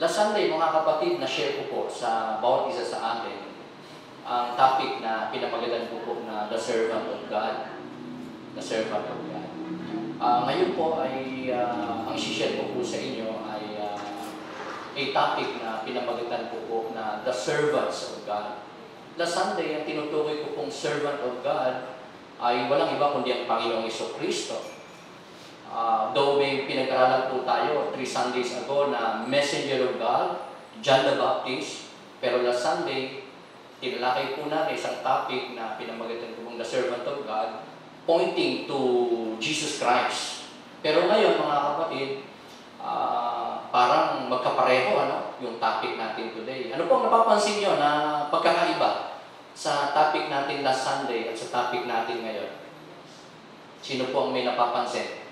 Last Sunday, mga kapatid, na-share ko po sa bawat isa sa atin ang topic na pinamagatan ko po na The Servant of God. The Servant of God. Ngayon po ay ang share ko po sa inyo ay a topic na pinamagatan ko po na The Servants of God. Last Sunday, ang tinutukoy ko pong Servant of God ay walang iba kundi ang Panginoong Jesucristo. Though may pinag-aralan po tayo 3 Sundays ago na Messenger of God, John the Baptist, pero last Sunday, tinalakay po natin isang topic na pinamagatan ko pong The Servant of God, pointing to Jesus Christ. Pero ngayon, mga kapatid, parang magkapareho yung topic natin today. Ano po ang napapansin nyo na pagkakaiba sa topic natin last Sunday at sa topic natin ngayon? Sino po ang may napapansin?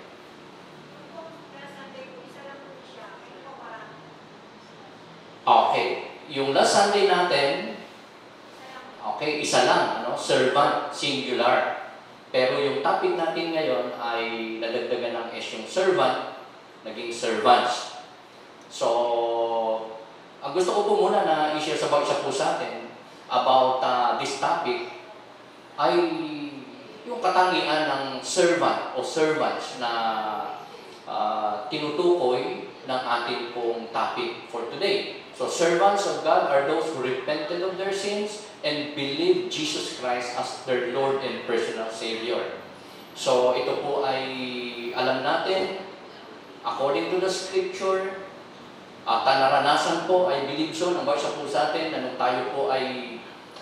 Okay. Yung last Sunday natin, okay, isa lang, servant, singular. Pero yung topic natin ngayon ay nadagdagan ng S yung servant, naging servants. So, ang gusto ko po muna na i-share sa bawat isa po sa atin about this topic ay yung katangian ng servant o servants na tinutukoy ng ating pong topic for today. So, servants of God are those who repented of their sins and believe Jesus Christ as their Lord and personal Savior. So, ito po ay alam natin, according to the Scripture, at naranasan po, I believe so, ng bawat isa po sa atin, na nung tayo po ay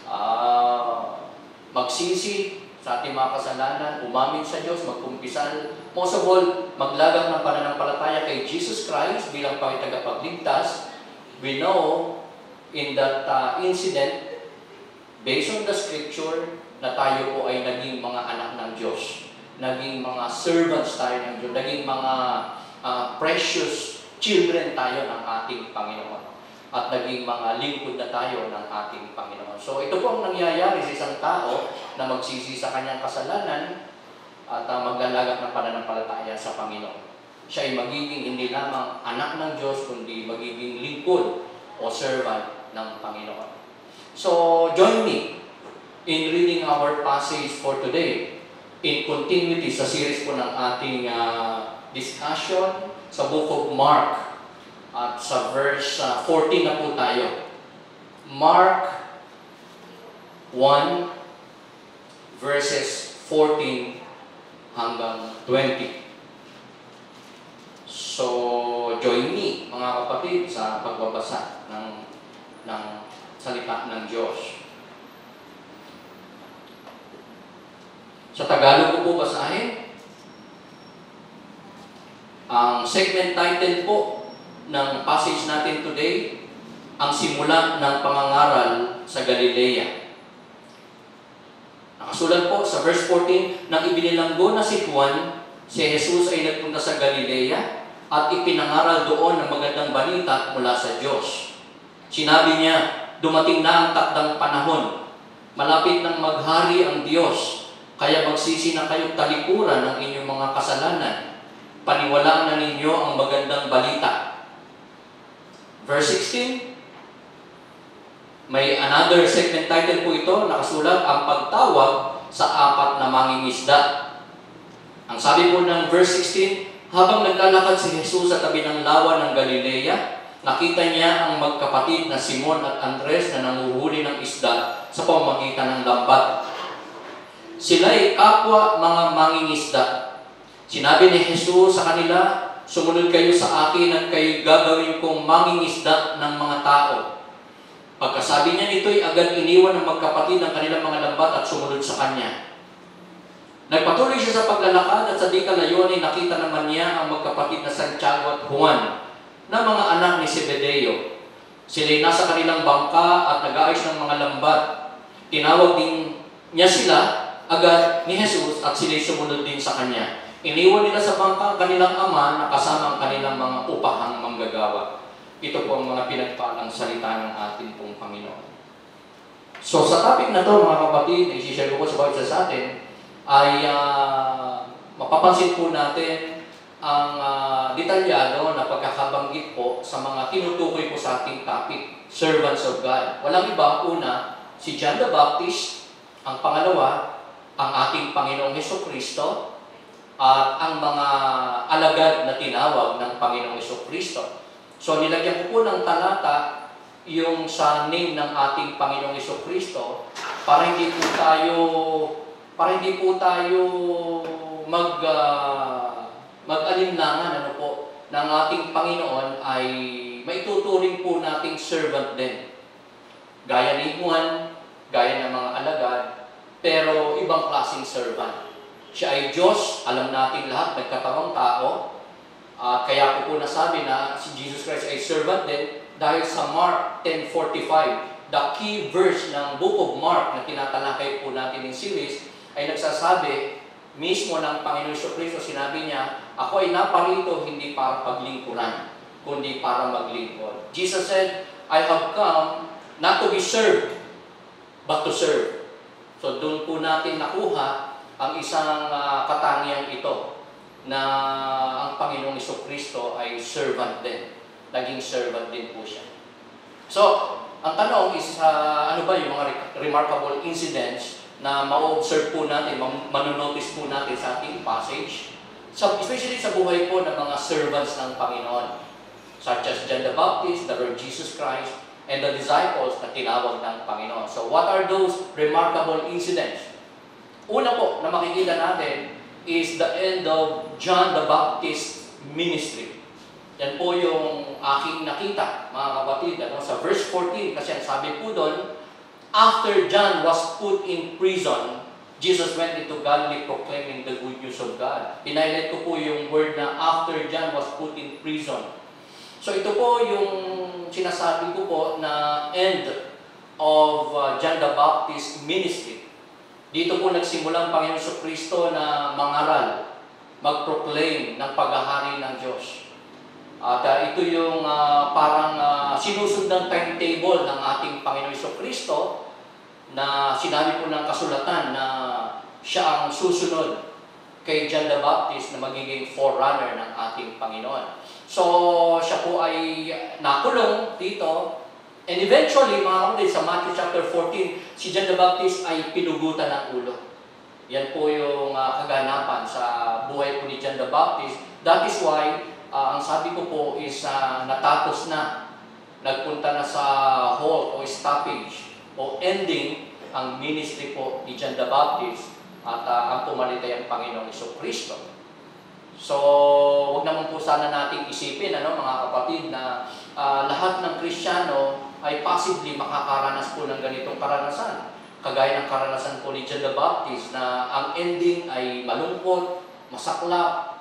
magsisi sa ating mga kasalanan, umamin sa Diyos, magkumpisal, most of all, maglagak ng pananampalataya kay Jesus Christ bilang tagapagligtas. We know in that incident, based on the Scripture, na tayo po ay naging mga anak ng Diyos. Naging mga servants tayo ng Diyos. Naging mga precious children tayo ng ating Panginoon. At naging mga lingkod na tayo ng ating Panginoon. So ito po ang nangyayari sa isang tao na magsisi sa kanyang kasalanan at maglalagak ng pananampalataya sa Panginoon. Siya ay magiging hindi lamang anak ng Diyos, kundi magiging lingkod o servant ng Panginoon. So, join me in reading our passage for today in continuity sa series po ng ating discussion sa Book of Mark at sa verse 14 na po tayo. Mark 1 verses 14 hanggang 20. So, join me, mga kapatid, sa pagbabasa ng salita ng Diyos. Sa Tagalog ko po basahin. Ang segment title po ng passage natin today, ang simula ng pangangaral sa Galilea. Nakasulat po sa verse 14, nang ibinilanggo na si Juan, si Jesus ay nagpunta sa Galilea at ipinangaral doon ang magandang balita mula sa Diyos. Sinabi niya, dumating na ang takdang panahon. Malapit nang maghari ang Diyos. Kaya magsisi na kayong talikuran ng inyong mga kasalanan. Paniwalaan na ninyo ang magandang balita. Verse 16, may another segment title po ito, nakasulat, ang pagtawag sa apat na mangingisda. Ang sabi po ng verse 16, habang naglalakad si Jesus sa tabi ng lawa ng Galilea, nakita niya ang magkapatid na Simon at Andres na nanguhuli ng isda sa pamamagitan ng lambat. Sila ay kapwa mga mangingisda. Sinabi ni Jesus sa kanila, sumunod kayo sa akin at kayo gagawin kong mangingisda ng mga tao. Pagkasabi niya nito'y agad iniwan ng magkapatid ang kanilang mga lambat at sumunod sa kanya. Nagpatuloy siya sa paglalakad at sa di kalayuan ay nakita naman niya ang magkapatid na Santiago at Juan na mga anak ni Zebedeo. Sila'y nasa kanilang bangka at nag-aayos ng mga lambat. Tinawag din niya sila agad ni Jesus at sila'y sumunod din sa kanya. Iniwan nila sa bangka ang kanilang ama na kasama ang kanilang mga upahang manggagawa. Ito po ang mga pinagpalang salita ng ating pong Panginoon. So sa topic na to, mga kapatid, i-share ko sa bawat isa sa atin, ay mapapansin po natin ang detalyado na pagkakabanggit po po sa mga tinutukoy po sa ating topic, servants of God. Walang iba, una, si John the Baptist, ang pangalawa, ang ating Panginoong Hesukristo, at ang mga alagad na tinawag ng Panginoong Hesukristo. So nilagyan ko po ng talata yung sa name ng ating Panginoong Hesukristo para hindi po tayo mag-alinlangan ng ating Panginoon ay maituturing po nating servant din. Gaya ni Juan, gaya ng mga alagad, pero ibang klaseng servant. Siya ay Diyos, alam natin lahat, nagkatawang tao. Kaya ko po nasabi na si Jesus Christ ay servant din dahil sa Mark 10:45, the key verse ng Book of Mark na tinatalakay po natin in series ay nagsasabi mismo ng Panginoon Jesucristo, sinabi niya, ako ay naparito hindi para paglingkuran, kundi para maglingkod. Jesus said, I have come not to be served, but to serve. So doon po natin nakuha ang isang katangian ito na ang Panginoong Jesucristo ay servant din. Naging servant din po siya. So, ang tanong is, ano ba yung mga remarkable incidents na ma-observe po natin, manonotice po natin sa ating passage, especially sa buhay po ng mga servants ng Panginoon, such as John the Baptist, the Lord Jesus Christ, and the disciples na tinawag ng Panginoon. So, what are those remarkable incidents? Una po na makikita natin is the end of John the Baptist ministry. Yan po yung aking nakita, mga kapatid, sa verse 14, kasi ang sabi po doon, after John was put in prison, Jesus went into Galilee proclaiming the good news of God. Hinighlight ko po yung word na after John was put in prison. So ito po yung sinasabi ko po na end of John the Baptist ministry. Dito po nagsimula ang Panginoon Jesucristo na mangaral, mag-proclaim ng paghahari ng Diyos. At ito yung parang sinusunod ng timetable ng ating Panginoon Jesucristo na sinabi po ng kasulatan na siya ang susunod kay John the Baptist na magiging forerunner ng ating Panginoon. So, siya po ay nakulong dito. And eventually, mga kapatid, sa Matthew chapter 14, si John the Baptist ay pinugutan ng ulo. Yan po yung kaganapan sa buhay po ni John the Baptist. That is why, ang sabi ko po is natapos na. Nagpunta na sa halt o stoppage o ending ang ministry po ni John the Baptist at ang pumalit ay ang Panginoong Jesucristo. So, wag naman po sana nating isipin, mga kapatid, na lahat ng Kristiyano ay possibly makakaranas po ng ganitong karanasan. Kagaya ng karanasan po ni John the Baptist na ang ending ay malungkot, masaklap,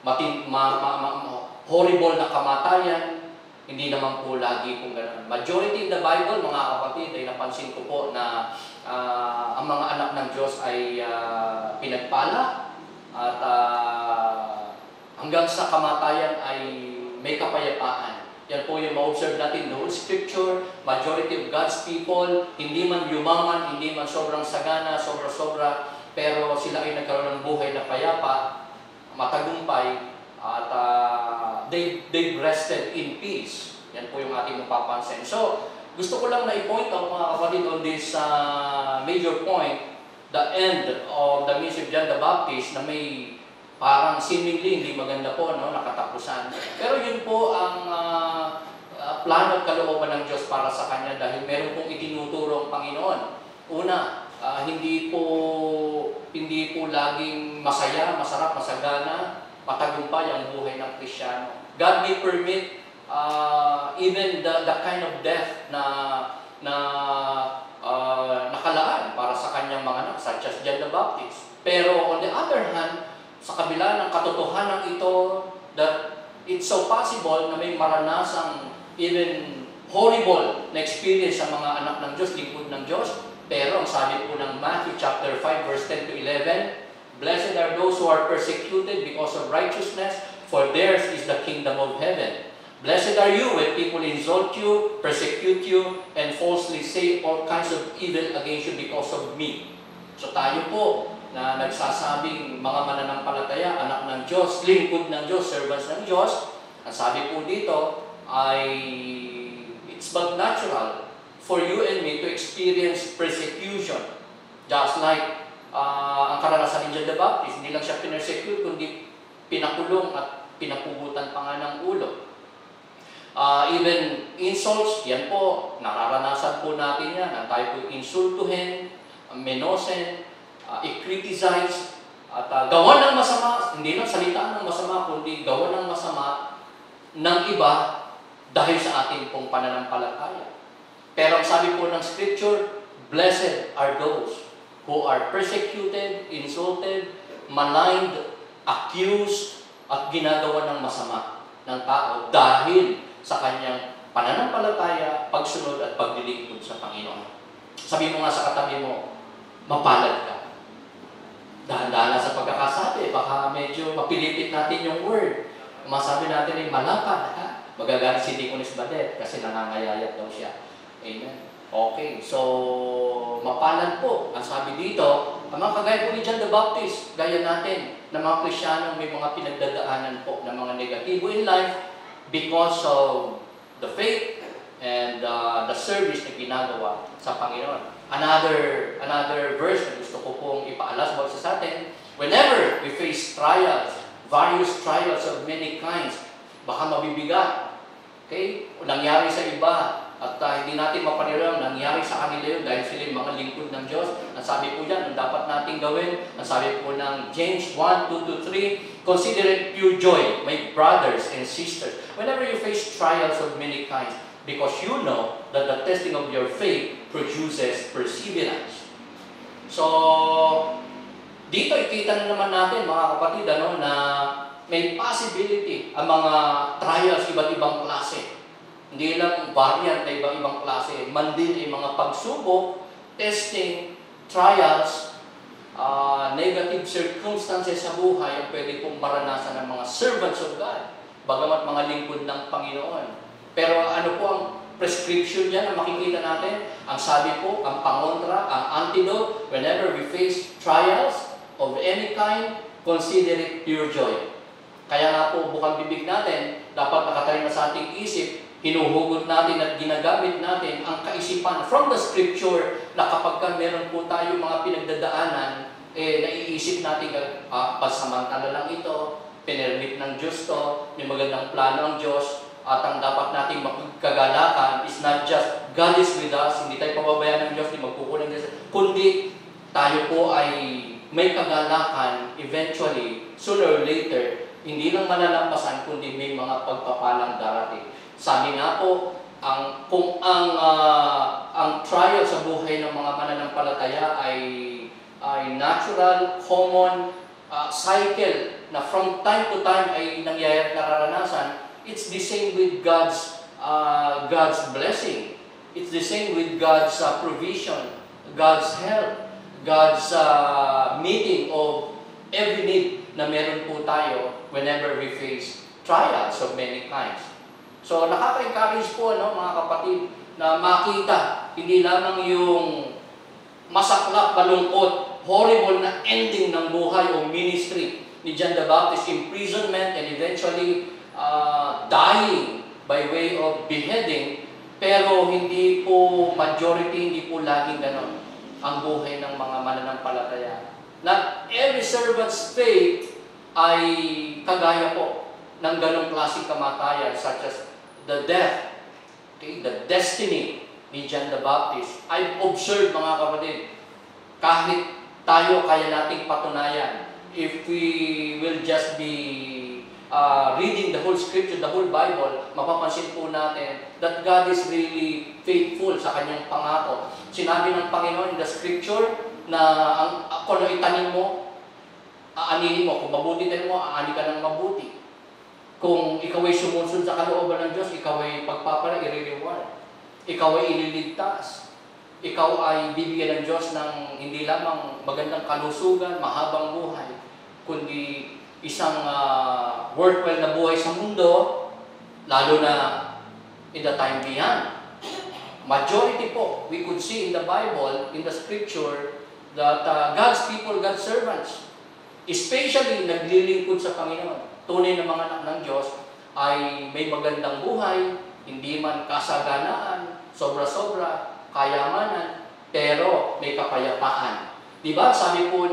horrible na kamatayan. Hindi naman po lagi po ganoon. Majority in the Bible, mga kapatid, ay napansin ko po na ang mga anak ng Diyos ay pinagpala at hanggang sa kamatayan ay may kapayapaan. Yan po yung ma-observe natin, the whole Scripture, majority of God's people, hindi man yumaman, hindi man sobrang sagana, sobra-sobra, pero sila ay nagkaroon ng buhay na payapa, matagumpay, at they've rested in peace. Yan po yung ating mapapansin. So, gusto ko lang na i-point out, mga kapatid, on this major point, the end of the ministry of John the Baptist na may parang seemingly hindi maganda po, nakatapusan. Pero yun po ang plano at kalooban ng Diyos para sa Kanya dahil meron pong itinuturo ang Panginoon. Una, hindi po laging masaya, masarap, masagana, matagumpay ang buhay ng Kristiyano. God may permit even the kind of death na nakalaan para sa kanyang mga anak, such as John the Baptist. Pero on the other hand, sa kabila ng katotohanan ito, that it's so possible na may maranasang even horrible na experience sa mga anak ng Diyos, lingkod ng Diyos. Pero ang sabi po ng Matthew chapter 5 verse 10 to 11, Blessed are those who are persecuted because of righteousness, for theirs is the kingdom of heaven. Blessed are you when people insult you, persecute you, and falsely say all kinds of evil against you because of me. So tayo po na nagsasabing mga mananampalataya, anak ng Diyos, lingkod ng Diyos, servants ng Diyos, ang sabi po dito, it's but natural for you and me to experience persecution. Just like ang karanasan ni John the Baptist, hindi lang siya pinersecute, kundi pinakulong at pinapugutan pa nga ng ulo. Even insults, yan po, nararanasan po natin yan. Tayo po insultuhin, menosen, i-criticize, at gawa ng masama, hindi lang salita ng masama, kundi gawa ng masama ng iba dahil sa ating pong pananampalataya. Pero ang sabi po ng Scripture, blessed are those who are persecuted, insulted, maligned, accused, at ginagawa ng masama ng tao dahil sa kanyang pananampalataya, pagsunod at paglilingkod sa Panginoon. Sabi mo nga sa katabi mo, mapalad ka. Dahan-dahan sa pagkakasabi, baka medyo mapilipit natin yung word. Masabi natin ay malapad, ha? Magagalit si Deaconess Badet kasi nangangayayat daw siya. Amen. Okay, so mapalad po. Ang sabi dito, ang mga kagaya po ni John the Baptist, gaya natin na mga Kristiyanong may mga pinagdadaanan po ng mga negatibo in life because of the faith and the service na ginagawa sa Panginoon. Another verse na gusto ko pong ipaalas sa atin, whenever we face trials, various trials of many kinds, baka mabibigat. Okay? O nangyari sa iba, at hindi natin mapanilang nangyari sa kanila yun dahil sila yung mga lingkod ng Diyos. Ang sabi po yan, ang dapat natin gawin, ang sabi po ng James 1:2-3, consider it pure joy, my brothers and sisters, whenever you face trials of many kinds, because you know that the testing of your faith produces perseverance. So, dito ikita na naman natin mga kapatid na may possibility ang mga trials iba't ibang klase. Hindi lang variant na ibang klase, man din ay mga pagsubok, testing, trials, negative circumstances sa buhay ang pwede pong maranasan ng mga servants of God, bagamat mga lingkod ng Panginoon. Pero ano po ang prescription niya na makikita natin? Ang sabi po, ang pangontra, ang antidote, whenever we face trials of any kind, consider it pure joy. Kaya nga po, bukang bibig natin, dapat nakatayo na sa ating isip, hinuhugot natin at ginagamit natin ang kaisipan from the Scripture na kapag meron po tayo mga pinagdadaanan, naiisip natin, pasamantala lang ito, pinermit ng Diyos to, may magandang plano ang Diyos, at ang dapat nating magkagalakan is not just God is with us, hindi tayo pababayaan ng Diyos, hindi magkukulang Diyos, kundi tayo po ay may kagalakan eventually, sooner or later, hindi lang malalampasan, kundi may mga pagpapalang darating. Sabi nga po, kung ang trial sa buhay ng mga mananampalataya ay natural, common cycle na from time to time ay nangyayari nararanasan, it's the same with God's blessing. It's the same with God's provision, God's help, God's meeting of every need na meron po tayo whenever we face trials of many kinds. So, nakaka-encourage po, mga kapatid, na makita, hindi lamang yung masaklap, malungkot, horrible na ending ng buhay o ministry ni John the Baptist, imprisonment and eventually dying by way of beheading, pero hindi po majority, hindi po laging ganon ang buhay ng mga mananampalataya. Not every servant's faith ay kagaya po ng ganong klaseng kamatayan, such as the death, okay, the destiny ni John the Baptist. I've observed, mga kapatid, kahit tayo kaya nating patunayan, if we will just be reading the whole Scripture, the whole Bible, mapapansin po natin that God is really faithful sa kanyang pangako. Sinabi ng Panginoon in the Scripture na kung ano itanim mo, aanihin mo. Kung mabuti din mo, aani ka ng mabuti. Kung ikaw ay sumusunod sa kalooban ng Diyos, ikaw ay pagpapala, i-reward. Ikaw ay ililigtas. Ikaw ay bibigyan ng Diyos ng hindi lamang magandang kalusugan, mahabang buhay, kundi isang worthwhile na buhay sa mundo, lalo na in the time beyond. Majority po, we could see in the Bible, in the Scripture, that God's people, God's servants, especially naglilingkod sa Panginoon, tunay na mga anak ng Diyos, ay may magandang buhay, hindi man kasaganaan, sobra-sobra, kayamanan, pero may kapayapaan. Di ba? Sabi po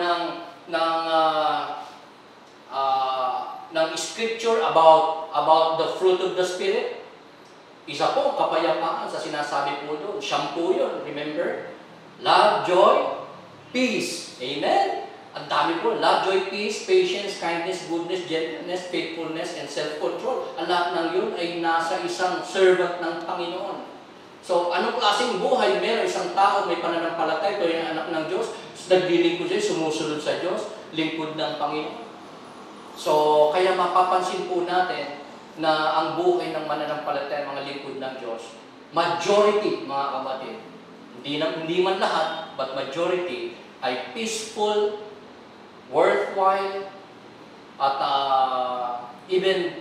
ng scripture about the fruit of the Spirit, isa po, kapayapaan sa sinasabi po doon. Siyam po yun, remember? Love, joy, peace. Amen? Ang dami po. Love, joy, peace, patience, kindness, goodness, gentleness, faithfulness, and self-control. Ang lahat ng yun ay nasa isang servant ng Panginoon. So, anong klaseng buhay meron isang tao may pananampalataya, ito yung anak ng Diyos, naglilingkod siya, sumusunod sa Diyos, lingkod ng Panginoon. So, kaya mapapansin po natin na ang buhay ng mananampalataya, mga lingkod ng Diyos, majority, mga kapatid, hindi man lahat, but majority, ay peaceful, worthwhile, at even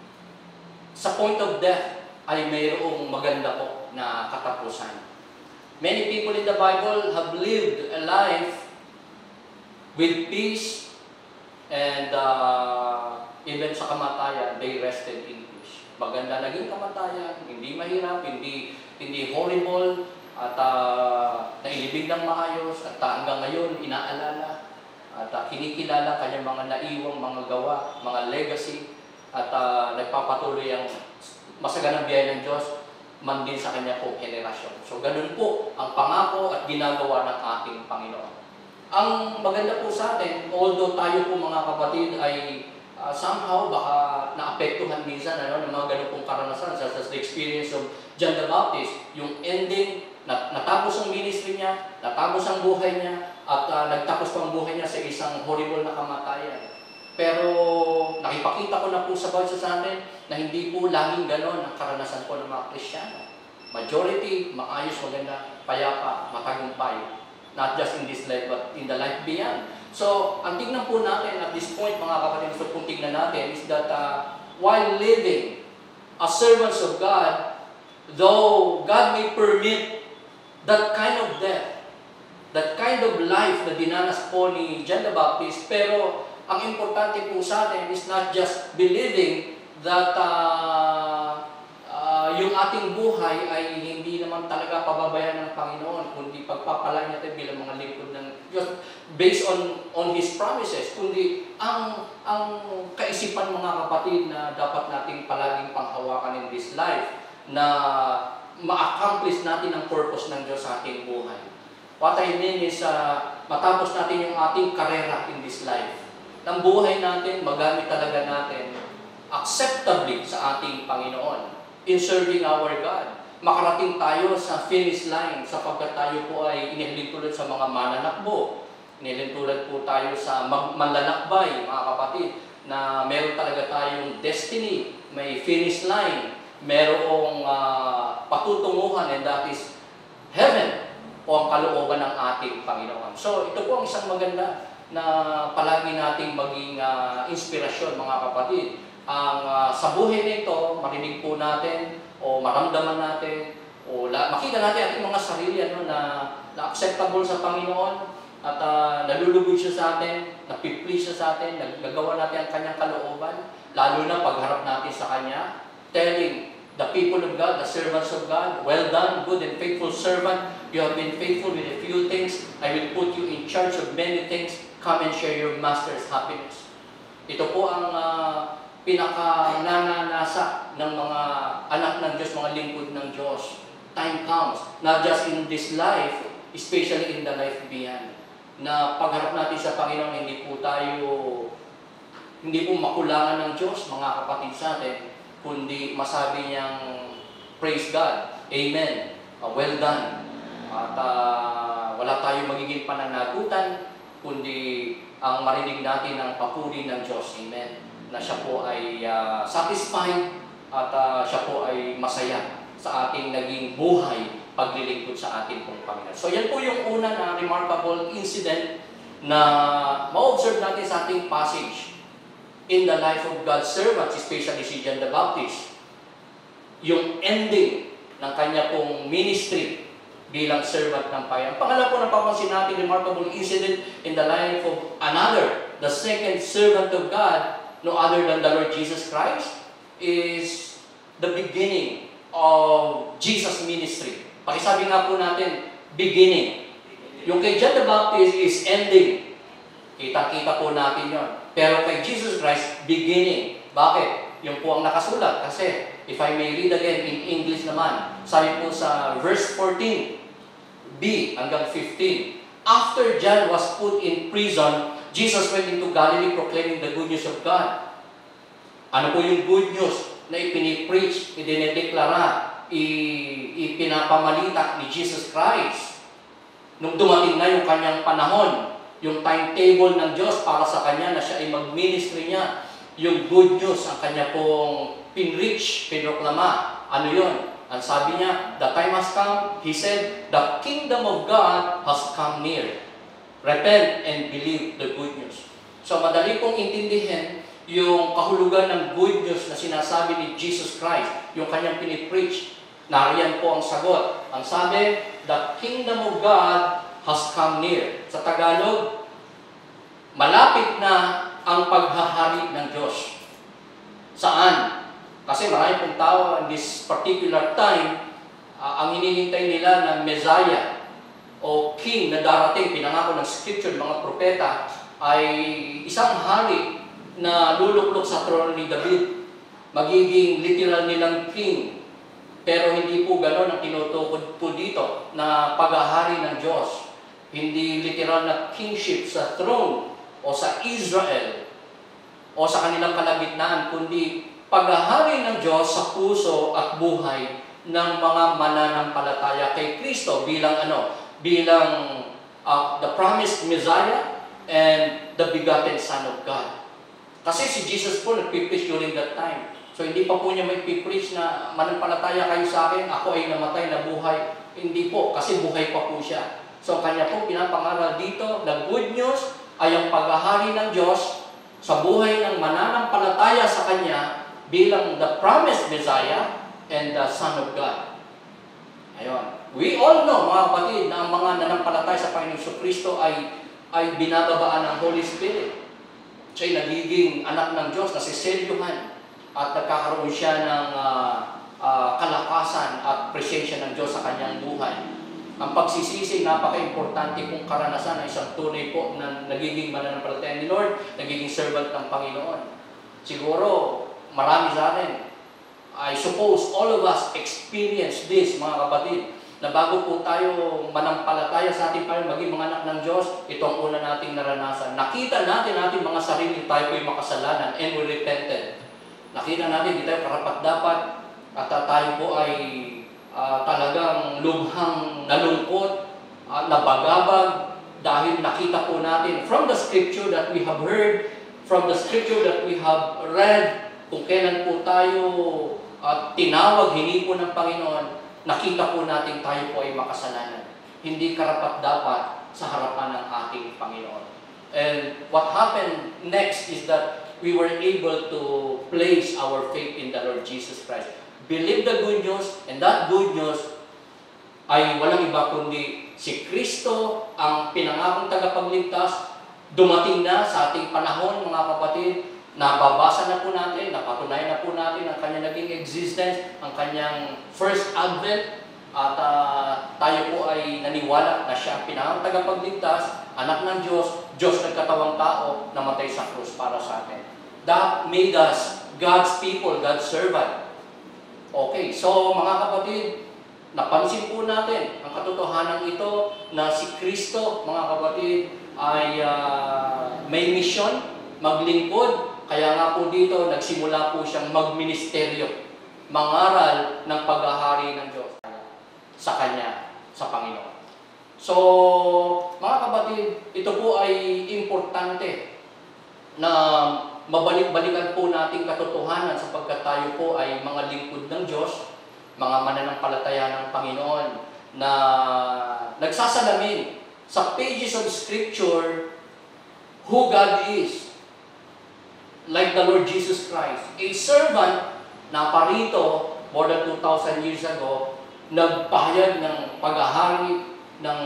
sa point of death, ay mayroong maganda po na katapusan. Many people in the Bible have lived a life with peace, and even sa kamatayan, they rested in peace. Maganda naging kamatayan, hindi mahirap, hindi horrible, at nailibig ng maayos, at hanggang ngayon, inaalala, at kinikilala kanyang mga naiwang mga gawa, mga legacy, at nagpapatuloy ang masaganang biyaya ng Diyos man din sa kanya po henerasyon. So, ganun po ang pangako at ginagawa ng ating Panginoon. Ang maganda po sa atin, although tayo po mga kapatid ay somehow baka naapektuhan minsan ng mga ganun pong karanasan, such as the experience of John the Baptist, yung ending, natapos ang ministry niya, natapos ang buhay niya, at nagtapos pa ang buhay niya sa isang horrible na kamatayan. Pero nakipakita ko na po sa bawat sa atin na hindi po laging gano'n ang karanasan po ng mga Kristiyano. Majority, maayos, maganda, payapa, matagumpay. Not just in this life, but in the life beyond. So, ang tignan po natin at this point, mga kapatid, gusto pong tignan natin is that while living as servants of God, though God may permit that kind of death, that kind of life na dinanas po ni John the Baptist, pero ang importante po sa atin is not just believing that yung ating buhay ay hindi naman talaga pababayaan ng Panginoon, kundi pagpapalain natin bilang mga lingkod ng Diyos based on His promises, kundi ang kaisipan, mga kapatid, na dapat nating palaging panghawakan in this life na ma-accomplish natin ang purpose ng Diyos sa ating buhay. What I mean is matapos natin yung ating karera in this life, ng buhay natin, magamit talaga natin acceptably sa ating Panginoon in serving our God. Makarating tayo sa finish line sapagkat tayo po ay inihalin tulad sa mga mananakbo. Inihalin tulad po tayo sa manlalakbay, mga kapatid, na meron talaga tayong destiny, may finish line, merong patutunguhan, and that is heaven o ang kalooban ng ating Panginoon. So, ito po ang isang maganda na palagi nating maging inspirasyon, mga kapatid. Sa buhay nito, marinig po natin o maramdaman natin o makita natin ating mga sarili na acceptable sa Panginoon at nalulubog siya sa atin, napiplease siya sa atin, nagagawa natin ang kanyang kalooban, lalo na pagharap natin sa kanya, telling the people of God, the servants of God, well done, good and faithful servant. You have been faithful with a few things. I will put you in charge of many things. Come and share your master's happiness. Ito po ang pinaka-nananasa ng mga anak ng Diyos, mga lingkod ng Diyos. Time comes, not just in this life, especially in the life beyond. Na pagharap natin sa Panginoon, hindi po makulangan ng Diyos, mga kapatid sa atin, kundi masabi niyang, praise God, Amen, well done. At wala tayong magiging pananagutan, kundi ang marinig natin ang papuri ng Diyos, Amen, na siya po ay satisfied at siya po ay masaya sa ating naging buhay paglilingkod sa ating pong Panginoon. So yan po yung una na remarkable incident na ma-observe natin sa ating passage in the life of God's servants, especially si John the Baptist. Yung ending ng kanya pong ministry bilang servant ng Panginoon. Pangalawa po, napapansin natin remarkable incident in the life of another, the second servant of God, no other than the Lord Jesus Christ. is the beginning of Jesus' ministry. Pakisabi nga po natin, beginning. Yung kay John the Baptist is ending. Kita-kita po natin yon. Pero kay Jesus Christ, beginning. Bakit? Yung po ang nakasulat. Kasi, if I may read again in English naman, sabi po sa verse 14, B hanggang 15. After John was put in prison, Jesus went into Galilee proclaiming the good news of God. Ano po yung good news na ipinipreach, idinedeklara, ipinapamalita ni Jesus Christ? Nung dumating na yung kanyang panahon, yung timetable ng Diyos para sa kanya na siya ay mag-ministry niya, yung good news ang kanya pong pinreach, pinoklama. Ano yun? Ang sabi niya, the time has come, He said, the kingdom of God has come near. Repent and believe the good news. So madali pong intindihin yung kahulugan ng good news na sinasabi ni Jesus Christ, yung kanyang pinipreach. Nariyan po ang sagot. Ang sabi, the kingdom of God has come near. Sa Tagalog, malapit na ang paghahari ng Diyos. Saan? Kasi marami pong tao in this particular time, ang hinihintay nila na Messiah o King na darating, pinangako ng Scripture, mga propeta, ay isang hari na luluklok sa trono ni David. Magiging literal nilang King. Pero hindi po gano'n ang tinutukod po dito na paghahari ng Diyos. Hindi literal na kingship sa throne o sa Israel o sa kanilang kalagitnaan, kundi paghahari ng Diyos sa puso at buhay ng mga mananampalataya kay Kristo bilang the promised Messiah and the begotten Son of God. Kasi si Jesus po nagpipreach during that time. So hindi pa po niya may pipreach na manampalataya kayo sa akin, ako ay namatay na buhay. Hindi po, kasi buhay pa po siya. So kanya po pinapangaral dito na good news ay ang paghahari ng Diyos sa buhay ng mananampalataya sa Kanya bilang the promised Messiah and the Son of God. Ayun. We all know, mga kapatid, na ang mga nanampalataya sa Panginoong Kristo ay binababaan ng Holy Spirit. Siya'y nagiging anak ng Diyos, nasiselyuhan, at nagkakaroon siya ng kalakasan at presensya ng Diyos sa kanyang buhay. Ang pagsisisi, napaka-importante pong karanasan ng isang tunay po na nagiging mananampalataya ni Lord, nagiging servant ng Panginoon. Siguro, marami sa atin, I suppose all of us experience this, mga kapatid, na bago po tayo manampalataya sa ating Panginoon, maging mga anak ng Diyos, ito ang una nating naranasan. Nakita natin mga sarili, tayo po'y makasalanan and we repented. Nakita natin, di tayo karapat-dapat, at tayo po ay talagang lubhang nalungkot, nabagabag, dahil nakita po natin from the Scripture that we have heard, from the Scripture that we have read, kung kailan po tayo tinawag, hinipo ng Panginoon, nakita po natin tayo po ay makasalanan. Hindi karapat-dapat sa harapan ng ating Panginoon. And what happened next is that we were able to place our faith in the Lord Jesus Christ. Believe the good news, and that good news ay walang iba kundi si Kristo, ang pinangakong tagapagligtas. Dumating na sa ating panahon, mga kapatid, nababasa na po natin, napatunayan na po natin ang kanyang naging existence, ang kanyang first advent, at tayo po ay naniwala na siya ang pinakang tagapagligtas, anak ng Diyos, Diyos nagkatawang tao, namatay sa krus para sa atin. That made us God's people, God's servant. Okay, so mga kapatid, napansin po natin ang katotohanan ito na si Kristo, mga kapatid, ay may mission, maglingkod. Kaya nga po dito, nagsimula po siyang magministeryo, mangaral ng paghahari ng Diyos sa Kanya, sa Panginoon. So, mga kapatid, ito po ay importante na mabalik-balikan po nating katotohanan sapagkat tayo po ay mga lingkod ng Diyos, mga mananampalataya ng Panginoon na nagsasalamin sa pages of Scripture who God is. Like the Lord Jesus Christ, a servant na parito more than 2,000 years ago, nagpahayag ng paghahari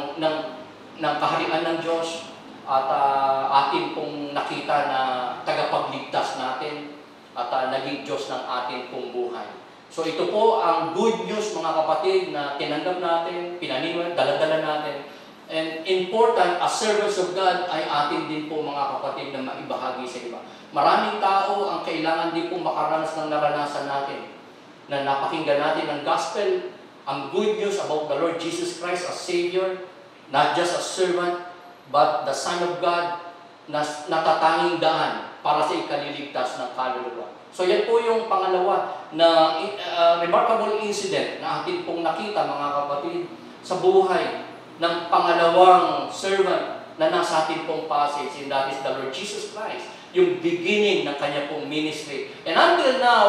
ng kaharian ng Diyos at atin pong nakita na tagapagligtas natin at naging Diyos ng ating pong buhay. So ito po ang good news mga kapatid na tinanggap natin, pinaniwan, dala-dala natin. And important, as servants of God, ay atin din po mga kapatid na maibahagi sa iba. Maraming tao ang kailangan din po makaranas ng naranasan natin, na napakinggan natin ang gospel, ang good news about the Lord Jesus Christ as Savior, not just as servant, but the Son of God na natatanging daan para sa ikaliligtas ng kaluluwa. So yan po yung pangalawa na remarkable incident na atin pong nakita mga kapatid sa buhay ng pangalawang servant na nasa atin pong passage, and that is the Lord Jesus Christ, yung beginning ng kanya pong ministry. And until now,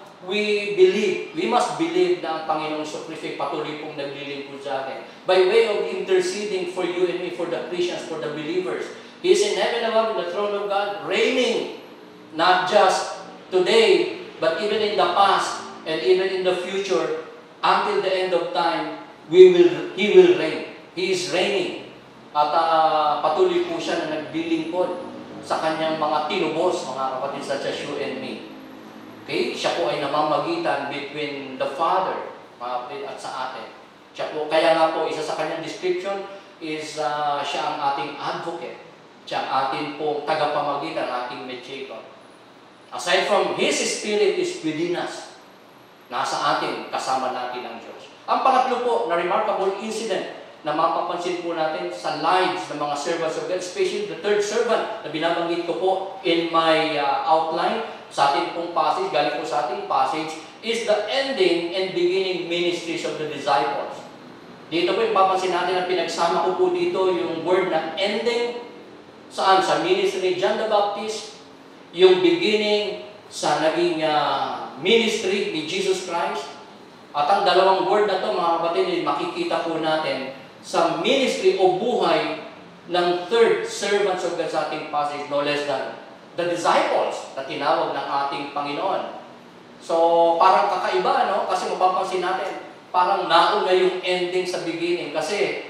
we must believe na ang Panginoong Kristo patuloy pong naglilingkod sa atin by way of interceding for you and me, for the Christians, for the believers. He is in heaven above, in the throne of God, reigning, not just today, but even in the past and even in the future, until the end of time, He will reign. He is reigning. At patuloy po siya na naglilingkod sa kanyang mga tinubos, mga kapatid, such as you and me. Okay? Siya po ay namamagitan between the Father, mga kapatid, at sa atin. Siya po, kaya nga po, isa sa kanyang description is siya ang ating advocate. Siya ang ating po tagapamagitan, ating mediator. Aside from His Spirit is within us, nasa atin, kasama natin ang Diyos. Ang pangatlo po na remarkable incident na mapapansin po natin sa lives ng mga servants of God, especially the third servant na binabanggit ko po in my outline sa ating pong passage, galing po sa ating passage, is the ending and beginning ministries of the disciples. Dito po yung papansin natin na pinagsama ko po dito yung word na ending, saan? Sa ministry ni John the Baptist, yung beginning sa naging ministry ni Jesus Christ. At ang dalawang word na to mga kapatid, makikita po natin sa ministry o buhay ng third servants of God sa ating passage, no less than the disciples na tinawag ng ating Panginoon. So, parang kakaiba, no? Kasi mapapansin natin, parang nauna yung ending sa beginning. Kasi,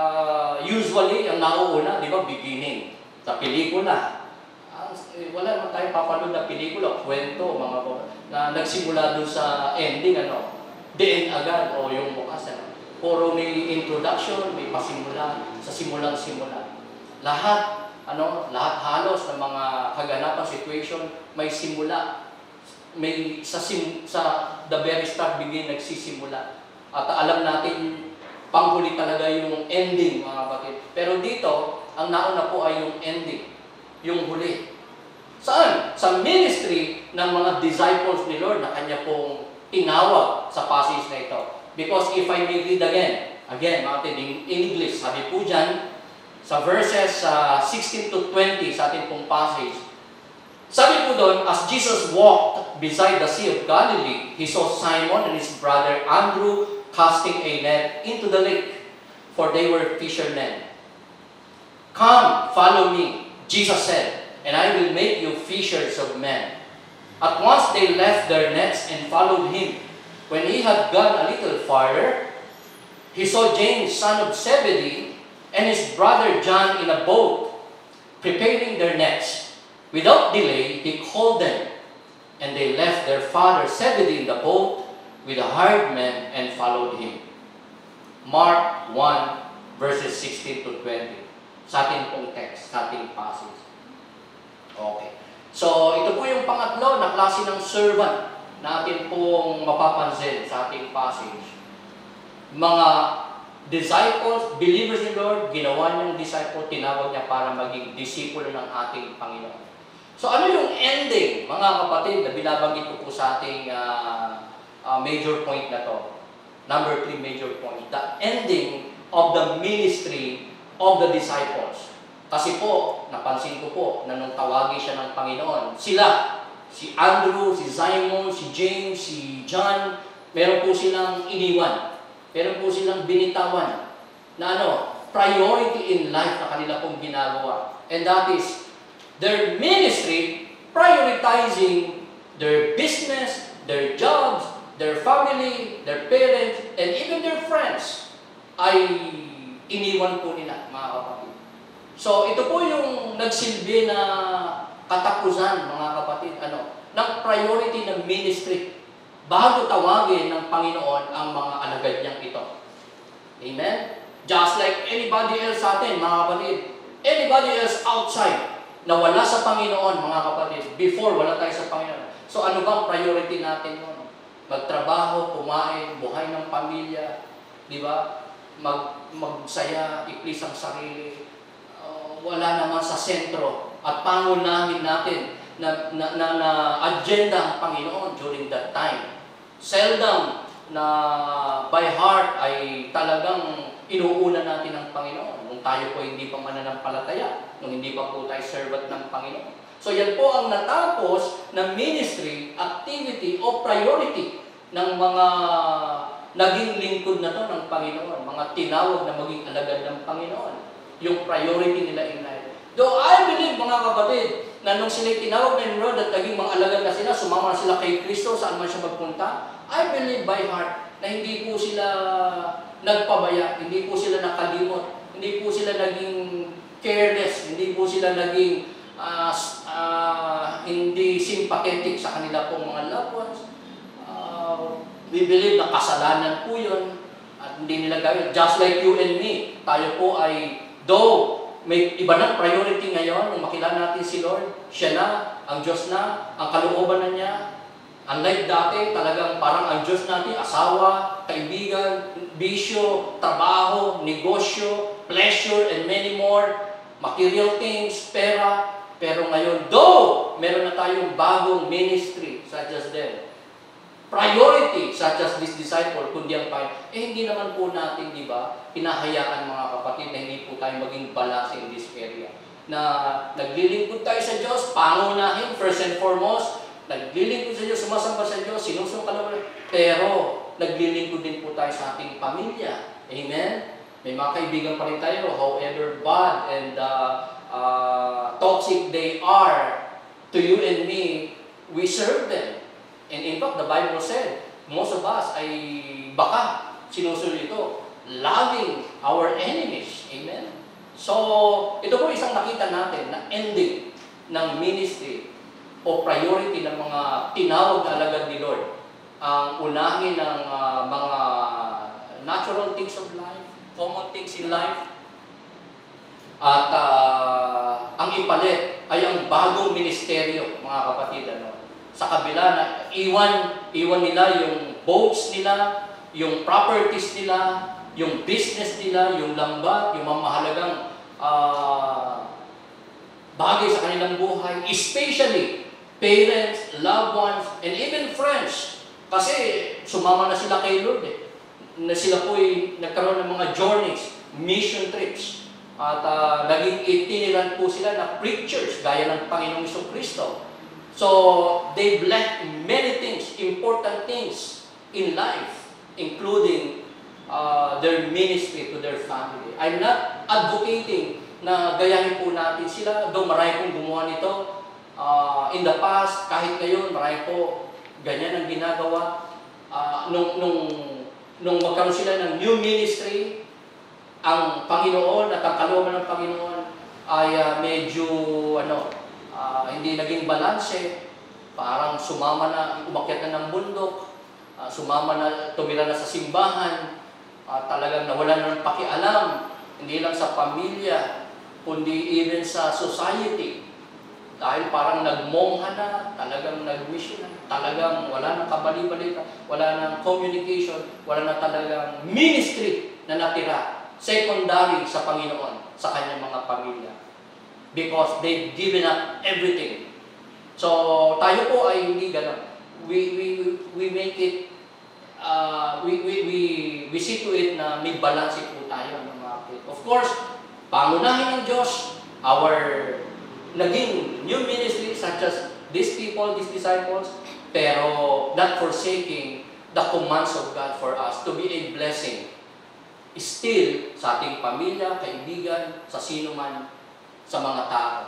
usually, ang nauuna, di ba, beginning. Sa pelikula. Wala naman tayong papanood na pelikula, kwento, mga na nagsimula dun sa ending, ano? The end agad, o yung bukas, ano? Puro may introduction, may pasimula, sa simulang-simula. Lahat halos ng mga kaganapan situation, may simula. May sa the very start begin, nagsisimula. At alam natin, panghuli talaga yung ending, mga kapatid. Pero dito, ang nauna po ay yung ending, yung huli. Saan? Sa ministry ng mga disciples ni Lord na kanya pong tinawag sa passage na ito. Because if I may read again, mga kapatid, in English, sabi po dyan, sa verses 16 to 20 sa ating pong passage, sabi po doon, as Jesus walked beside the Sea of Galilee, He saw Simon and his brother Andrew casting a net into the lake, for they were fishermen. Come, follow me, Jesus said, and I will make you fishers of men. At once they left their nets and followed Him. When He had gone a little farther, He saw James, son of Zebedee, and his brother John in a boat, preparing their nets. Without delay, He called them, and they left their father Zebedee in the boat with the hired men and followed Him. Mark 1, verses 16 to 20. Sa ating pong text, sa ating passage. Okay. So, ito po yung pangatlo na klase ng servant na atin pong mapapansin sa ating passage. Mga disciples, believers in Lord, ginawa niyang disciple, tinawag niya para maging disipulo ng ating Panginoon. So ano yung ending, mga kapatid, na binabanggit ko po sa ating major point na to? Number 3 major point, the ending of the ministry of the disciples. Kasi po, napansin ko po, na nung tawagin siya ng Panginoon, sila, si Andrew, si Simon, si James, si John, meron po silang iniwan. Meron po silang binitawan na priority in life na kanila pong ginagawa. And that is their ministry, prioritizing their business, their jobs, their family, their parents, and even their friends ay iniwan po nila, mga kapatid. So, ito po yung nagsilbi na katapusan, mga kapatid, ng priority ng ministry bago tawagin ng Panginoon ang mga alagad niyang ito. Amen? Just like anybody else sa atin, mga kapatid, anybody else outside na wala sa Panginoon, mga kapatid, before wala tayo sa Panginoon. So ano bang priority natin nun? Magtrabaho, kumain, buhay ng pamilya, di ba? Magsaya, i-please ang sarili. Wala naman sa sentro at pangunahin natin na agenda ang Panginoon during that time. Seldom na by heart ay talagang inuuna natin ang Panginoon. Nung tayo po hindi pa mananampalataya, nung hindi pa po tayo servant ng Panginoon. So yan po ang natapos ng ministry, activity o priority ng mga naging lingkod na to ng Panginoon, mga tinawag na maging alagad ng Panginoon. Yung priority nila in life. Though I believe, mga kapatid, na nung sila tinawag na Lord at naging mga alagad na sila, sumama na sila kay Kristo, saan man siya magpunta, I believe by heart na hindi po sila nagpabaya, hindi po sila nakalimot, hindi po sila naging careless, hindi po sila naging hindi sympathetic sa kanila pong mga loved ones. We believe na kasalanan po yun at hindi nila gawin. Just like you and me, tayo po ay, though may iba ng priority ngayon, nung makilala natin si Lord, siya na, ang Diyos na, ang kalooban na niya. Unlike dati, talagang parang ang Diyos natin, asawa, kaibigan, bisyo, trabaho, negosyo, pleasure, and many more, material things, pera. Pero ngayon, though meron na tayong bagong ministry, such as them, priority, such as this disciple, kundi ang Panginoon, hindi naman po natin, di ba, pinahayaan mga kapatid na hindi po tayo maging balas in this area. Na naglilingkod tayo sa Diyos, pangunahin, first and foremost, naglilingkod sa Diyos, sumasamba sa Diyos, sinusungkalaman, pero naglilingkod din po tayo sa ating pamilya. Amen? May mga kaibigan pa rin tayo, however bad and toxic they are to you and me, we serve them. And in fact, the Bible said, most of us ay baka sinusunod ito, loving our enemies. Amen? So, ito po isang nakita natin na ending ng ministry o priority ng mga tinawag na alagad ni Lord. Ang unahin ng mga natural things of life, common things in life, at ang ipalit ay ang bagong ministeryo, mga kapatid. Sa kabila na iwan nila yung boats nila, yung properties nila, yung business nila, yung lambat, yung mamahalagang bagay sa kanilang buhay, especially parents, loved ones, and even friends. Kasi sumama na sila kay Lord na sila po ay nagkaroon ng mga journeys, mission trips, at naging itiniran po sila na preachers, gaya ng Panginoong Jesucristo. So, they've left many things, important things in life, including their ministry to their family. I'm not advocating na gayahin po natin sila, though marami pong gumawa nito. In the past, kahit ngayon, marami po ganyan ang ginagawa. Nung magkaroon sila ng new ministry, ang Panginoon at ang kalooban ng Panginoon ay medyo hindi naging balanse. Parang sumama na, umakyat na ng bundok, sumama na, tumira na sa simbahan, talagang nawala na ng pakialam, hindi lang sa pamilya, kundi even sa society. Dahil parang nagmongha na, talagang nag-mission na, talagang wala nang kabali-balita, wala nang communication, wala na talagang ministry na natira, secondary sa Panginoon, sa kanyang mga pamilya. Because they've given up everything. So, tayo po ay hindi gano'n. We make it, we see to it na may balance po tayo. Of course, pangunahin ng Diyos, our naging new ministry such as these people, these disciples, pero not forsaking the commands of God for us to be a blessing. Still, sa ating pamilya, kaibigan, sa sino man, sa mga tao.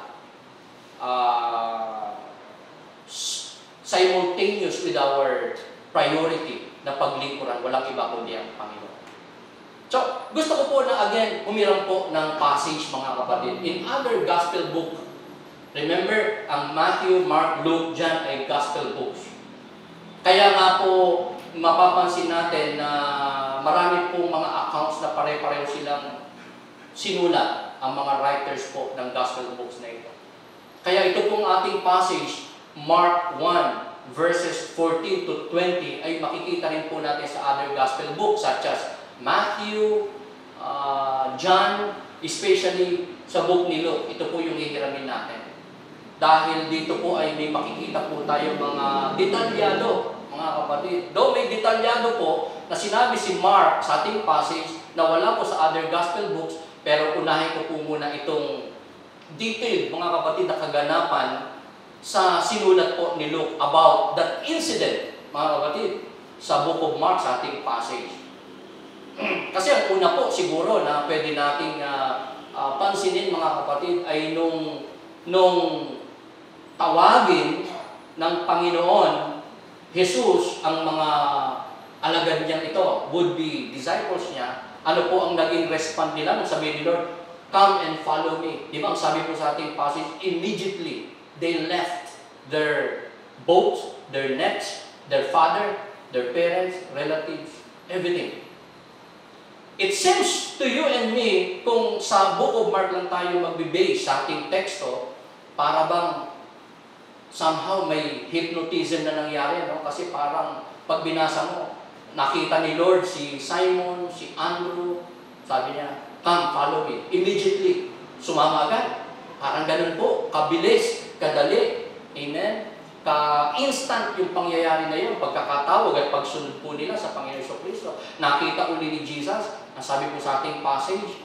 Simultaneous with our priority na paglingkuran, walang iba kundi ang Panginoon. So, gusto ko po na again, humiram po ng passage mga kapatid. In other gospel book, Remember, ang Matthew, Mark, Luke, John ay gospel books. Kaya nga po, mapapansin natin na marami pong mga accounts na pare-pareho silang sinulat ang mga writers po ng gospel books na ito. Kaya ito pong ating passage, Mark 1, verses 14 to 20, ay makikita rin po natin sa other gospel books such as Matthew, John, especially sa book ni Luke. Ito po yung hihiramin natin. Dahil dito po ay may makikita po tayo mga detalyado, mga kapatid. Though may detalyado po na sinabi si Mark sa ating passage na wala po sa other gospel books, pero unahin ko po muna itong detailed, mga kapatid, na kaganapan sa sinulat po ni Luke about that incident, mga kapatid, sa book of Mark sa ating passage. Kasi ang una po siguro na pwede nating pansinin, mga kapatid, ay nung tawagin ng Panginoon Jesus ang mga alagad niyang ito, would-be disciples niya, ano po ang naging response nila nung sabi ni Lord, "Come and follow me." Di ba ang sabi po sa ating passage, immediately they left their boats, their nets, their father, their parents, relatives, everything. It seems to you and me, kung sa book of Mark lang tayo magbe-base sa ating teksto, para bang somehow may hypnotism na nangyari, no? Kasi parang pag binasa mo, nakita ni Lord si Simon, si Andrew, sabi niya, "Come, follow me." Immediately, sumama agad. Parang ganun po, kabilis, kadali. Amen? Ka-instant yung pangyayari na yun, pagkakatawag at pagsunod po nila sa Panginoon Jesucristo. Nakita uli ni Jesus, ang sabi po sa ating passage,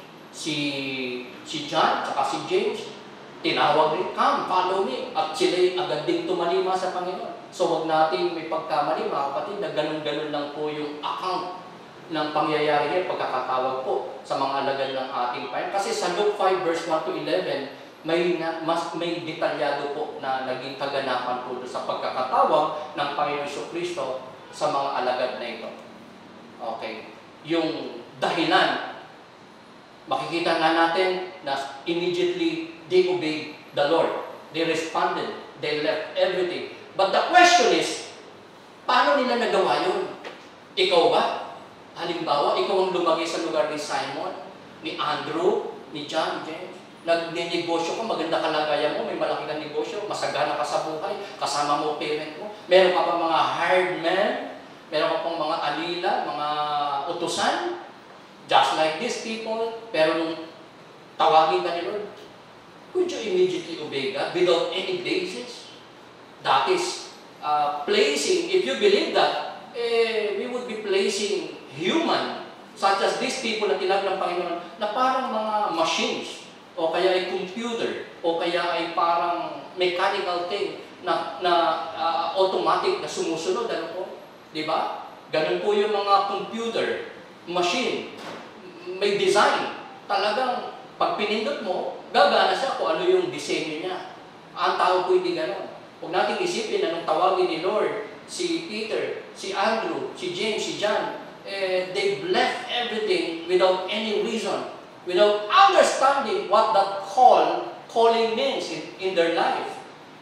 si John, saka si James, tinawag rin, "Come, follow me." At sila'y agad din tumalima sa Panginoon. So wag natin may pagkamali, mga kapatid, na ganun-ganun lang po yung account ng pangyayari niya, pagkakatawag po sa mga alagad ng ating Panginoon. Kasi sa Luke 5 verse 1 to 11, may detalyado po na naging kaganapan po sa pagkakatawag ng Panginoon Jesucristo sa mga alagad na ito. Okay. Yung dahilan, makikita nga natin na immediately they obeyed the Lord. They responded. They left everything. But the question is, paano nila nagawa yun? Ikaw ba? Halimbawa, ikaw ang lumagay sa lugar ni Simon, ni Andrew, ni John, James. Nagnenegosyo ka, maganda kalagayan mo, may malaki kang negosyo, masagana ka sa buhay, kasama mo parent mo. Meron ka pa mga hired men, meron ka pang mga alila, mga utusan, just like these people, pero nung tawagin ka ni Lord, would you immediately obey God without any basis? That is placing, if you believe that, we would be placing human, such as these people na tinawag ng Panginoon, na parang mga machines, o kaya ay computer, o kaya ay parang mechanical thing na automatic na sumusunod, ano po? Di ba? Ganun po yung mga computer, machine, may design. Talagang pag pinindot mo, gagana siya kung ano yung disenyo niya. Ang tao po hindi ganun. Huwag natin isipin na nung tawagin ni Lord, si Peter, si Andrew, si James, si John, they've left everything without any reason, without understanding what that calling means in their life.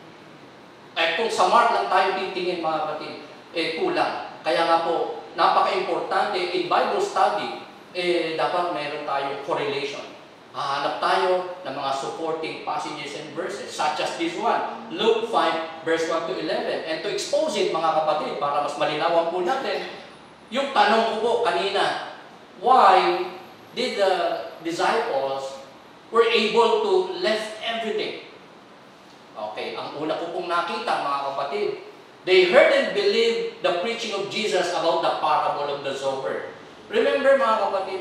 Kung sa Mark lang tayo titingin, mga kapatid, kulang. Kaya nga po, napaka-importante in Bible study, dapat meron tayong correlation. Hahanap tayo ng mga supporting passages and verses, such as this one, Luke 5, verse 1 to 11. And to expose it, mga kapatid, para mas malinawan po natin, yung tanong ko po kanina, why did the disciples were able to left everything? Okay, ang una ko pong nakita, mga kapatid, they heard and believed the preaching of Jesus about the parable of the sower. Remember, mga kapatid,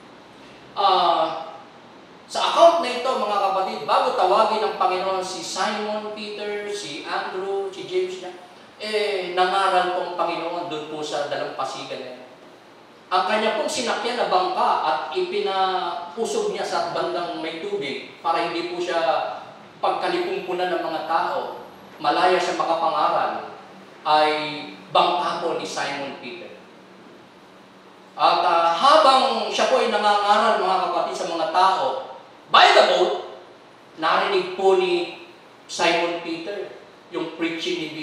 sa account na ito, mga kapatid, bago tawagin ng Panginoon si Simon, Peter, si Andrew, si James niya, nangaral po ang Panginoon doon po sa dalampasigan niya. Ang kanya pong sinakyan na bangka at ipinapusog niya sa bandang may tubig para hindi po siya pagkalipumpunan ng mga tao, malaya siya makapangaral, ay bangka po ni Simon Peter. At habang siya po ay nangangaral, mga kapatid, sa mga tao, by the boat, narinig po ni Simon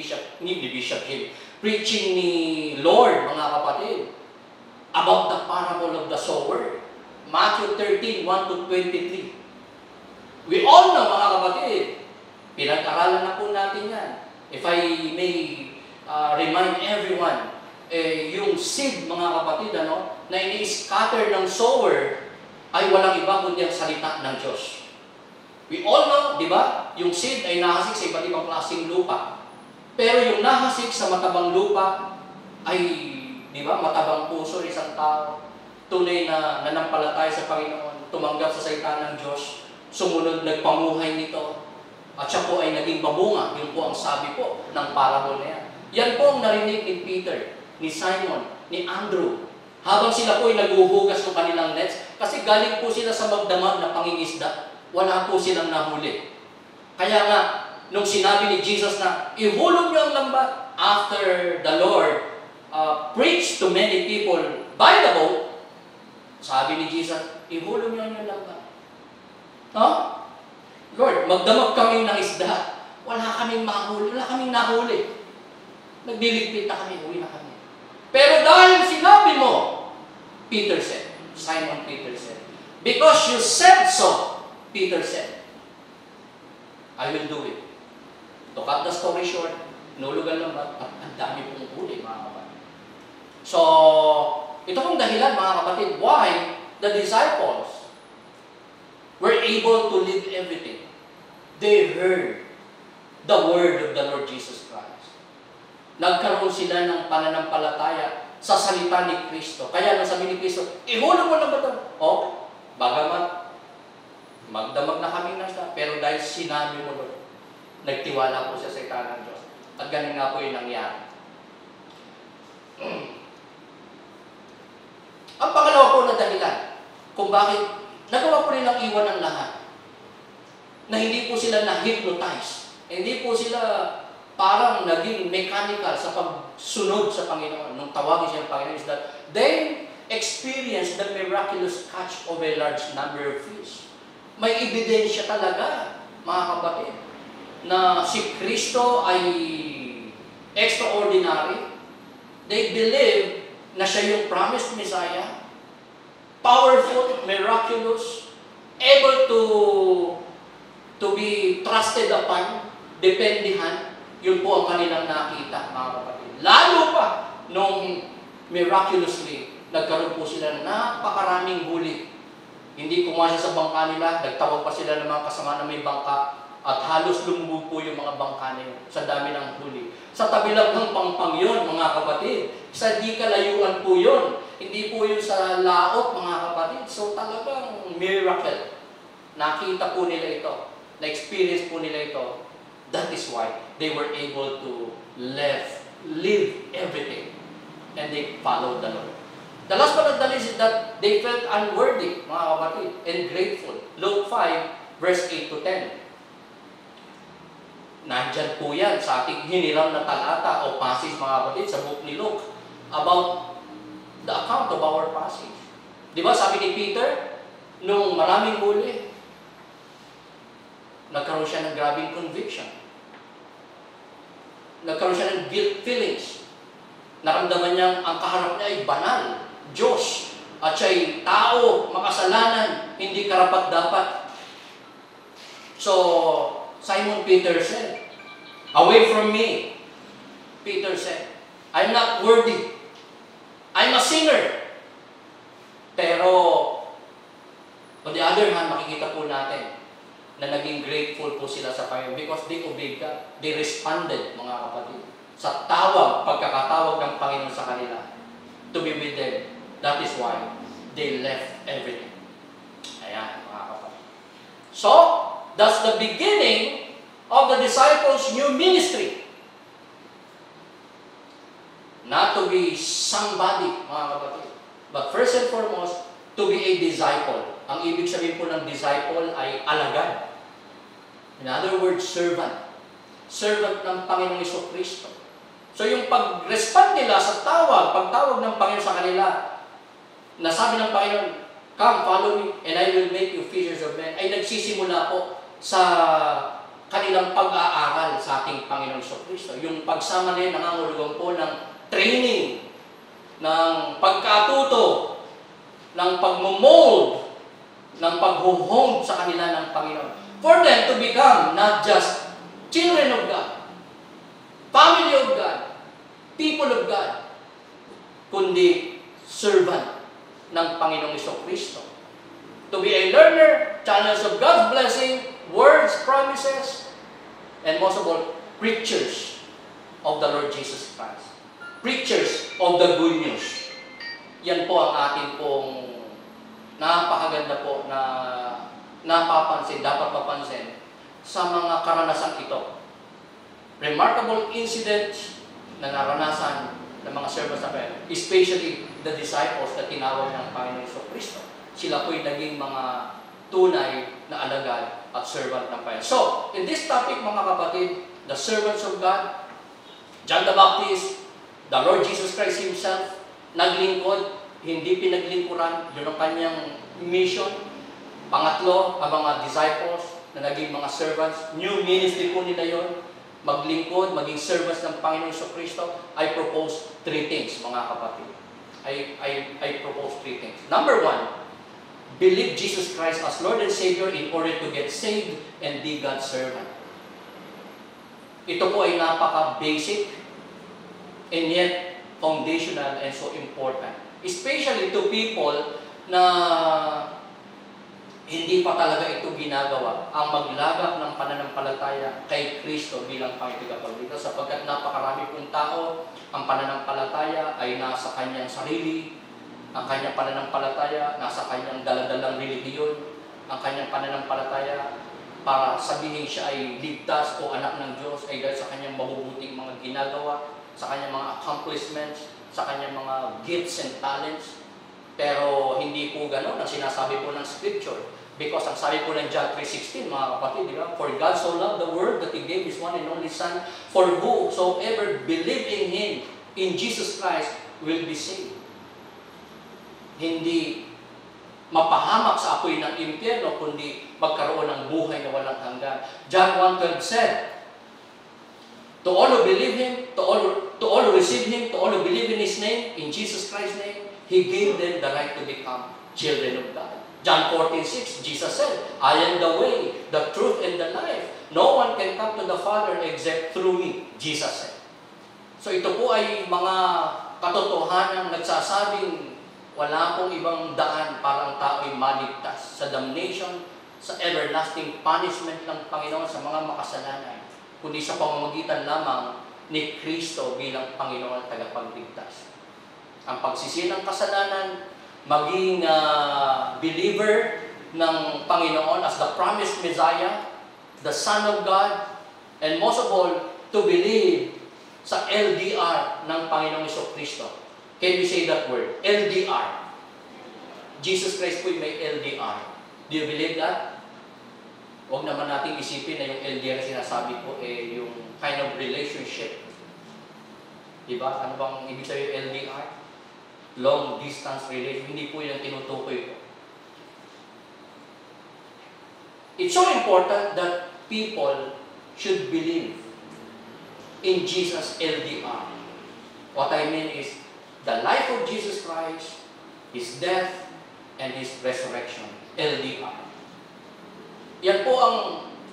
ni Bishop Jim, preaching ni Lord, mga kapatid, about the parable of the sower. Matthew 13, 1 to 23. We all know, mga kapatid, pinag-aralan na po natin yan. If I may remind everyone, yung seed, mga kapatid, na ini-scatter ng sower, ay walang iba kundi ang salita ng Diyos. We all know, di ba, yung seed ay nahasik sa iba't ibang klaseng lupa. Pero yung nahasik sa matabang lupa ay, di ba, matabang puso ng isang tao, tunay na nanampalataya sa Panginoon, tumanggap sa salita ng Diyos, sumunod, nagpamuhay nito, at siya po ay naging babunga. Yun po ang sabi po ng parable na yan. Yan po ang narinig ni Peter, ni Simon, ni Andrew, habang sila po ay naghuhugas ng kanilang nets, kasi galing po sila sa magdamag na pangingisda, wala po silang nahuli. Kaya nga, nung sinabi ni Jesus na, ihulog niyo ang lambat, after the Lord preached to many people by the boat, sabi ni Jesus, ihulog niyo ang lambat. Lord, magdamag kami ng isda, wala kaming mahuli, wala kaming nahuli. Nagliligpit na kami, uwi na kami. Pero dahil sinabi mo, Peter said, Simon Peter said, because you said so, Peter said, I will do it. To cut the story short, nulugan lang ba? At ang dami pong huli, mga kapatid. So, ito pong dahilan, mga kapatid, why the disciples were able to leave everything. They heard the word of the Lord Jesus Christ. Nagkaroon sila ng pananampalataya sa salita ni Kristo. Kaya nang sabi ni Kristo, ihulog mo lang ba ito? Bagamat magdamag na kami na siya, pero dahil sinabi mo, Lord, nagtiwala po siya sa salita ng Diyos. At ganun nga po yung nangyari. Ang pangalawa po na dahilan kung bakit nagawa po nilang iwan ang lahat, na hindi po sila na-hypnotize, hindi po sila parang naging mechanical sa pagsunod sa Panginoon. Nung tawagin siya ng Panginoon is that they experienced the miraculous catch of a large number of fish. May ebidensya talaga, mga kapatid, na si Kristo ay extraordinary. They believe na siya yung promised Messiah, powerful, miraculous, able to be trusted upon, dependihan. Yun po ang kanilang nakita, mga kapatid. Lalo pa, nung miraculously, nagkaroon po sila ng napakaraming huli. Hindi kumasya sa bangka nila, nagtawag pa sila ng mga kasama na may bangka, at halos lumubog po yung mga bangka na yun sa dami ng huli. Sa tabi lang ng pangpang yun, mga kapatid. Sa di kalayuan po yun. Hindi po yun sa laot, mga kapatid. So talagang miracle. Nakita po nila ito. Na-experience po nila ito. That is why they were able to live everything. And they followed the Lord. The last but not the least is that they felt unworthy, mga kapatid, and grateful. Luke 5, verse 8 to 10. Nandyan po yan sa ating hiniram na talata o passage, mga kapatid, sa book ni Luke, about the account of our passage. Di ba, sabi ni Peter, nung maraming huli, nagkaroon siya ng grabing conviction. Nagkaroon siya ng guilt feelings. Naramdaman niyang ang kaharap niya ay banal, Diyos, at siya ay tao, makasalanan, hindi karapat-dapat. So, Simon Peter said, away from me, Peter said, I'm not worthy. I'm a sinner. Pero, on the other hand, makikita po natin na naging grateful po sila sa Panginoon because they obeyed God. They responded, mga kapatid, sa tawag, pagkakatawag ng Panginoon sa kanila to be with them. That is why they left everything. Ayan, mga kapatid. So, that's the beginning of the disciples' new ministry. Not to be somebody, mga kapatid, but first and foremost, to be a disciple. Ang ibig sabihin po ng disciple ay alagad. In other words, servant. Servant ng Panginoong Jesucristo. So yung pag-respond nila sa pagtawag ng Panginoon sa kanila, nasabi ng Panginoon, come, follow me, and I will make you fishers of men, ay nagsisimula po sa kanilang pag-aaral sa ating Panginoong Kristo. Yung pagsama nila nangangulugan po ng training, ng pagkatuto, ng pagmumold, ng paghuhong sa kanila ng Panginoon. For them to become not just children of God, family of God, people of God, kundi servant ng Panginoong Kristo. To be a learner, channels of God's blessing, words, promises, and most of all, preachers of the Lord Jesus Christ. Preachers of the good news. Yan po ang ating pong napakaganda po na napapansin, dapat mapansin sa mga karanasang ito. Remarkable incidents na naranasan ng mga servants ng Panginoon, especially the disciples na tinawag ng Panginoong Kristo. Sila po'y naging mga tunay na alagad at servant ng Panginoon. So, in this topic mga kapatid, the servants of God, John the Baptist, the Lord Jesus Christ Himself, naglingkod, hindi pinaglingkuran, yun ang kanyang mission. Pangatlo, ang mga disciples na naging mga servants, new ministry po nila yun, maglingkod, maging servants ng Panginoon Kristo. I propose 3 things mga kapatid. I propose 3 things. Number 1, believe Jesus Christ as Lord and Savior in order to get saved and be God's servant. Ito po ay napaka-basic and yet foundational and so important. Especially to people na hindi pa talaga ito ginagawa, ang maglagak ng pananampalataya kay Kristo bilang Panginoon, sapagkat napakarami pong tao, ang pananampalataya ay nasa kanyang sarili, ang kanyang pananampalataya nasa kanyang daladalang relihiyon, ang kanyang pananampalataya para sabihin siya ay ligtas o anak ng Diyos ay dahil sa kanyang mabubuting mga ginagawa, sa kanyang mga accomplishments, sa kanyang mga gifts and talents. Pero hindi po gano'n ang sinasabi po ng Scripture. Because ang sabi po ng John 3:16, mga kapatid, di ba? For God so loved the world that He gave His one and only Son, for whosoever believe in Him, in Jesus Christ, will be saved. Hindi mapahamak sa apoy ng impyerno, kundi magkaroon ng buhay na walang hanggan. John 1:12 said, to all who believe Him, to all who receive Him, to all who believe in His name, in Jesus Christ's name, He gave them the right to become children of God. John 14:6, Jesus said, I am the way, the truth, and the life. No one can come to the Father except through me, Jesus said. So ito po ay mga katotohanan nagsasabing wala pong ibang daan para ang tao ay maligtas sa damnation, sa everlasting punishment ng Panginoon sa mga makasalanan, kundi sa pamamagitan lamang ni Kristo bilang Panginoon at tagapagligtas. Ang pagsisi ng kasalanan, maging believer ng Panginoon as the promised Messiah, the Son of God, and most of all, to believe sa LDR ng Panginoong Kristo. Can we say that word? LDR. Jesus Christ po may LDR. Do you believe that? Huwag naman natin isipin na yung LDR na sinasabi ko yung kind of relationship. Diba? Ano bang ibig sabihin LDR? Long distance relationship. Hindi po yung tinutukoy ko. It's so important that people should believe in Jesus LDR. What I mean is the life of Jesus Christ, His death, and His resurrection. LDR. Yan po ang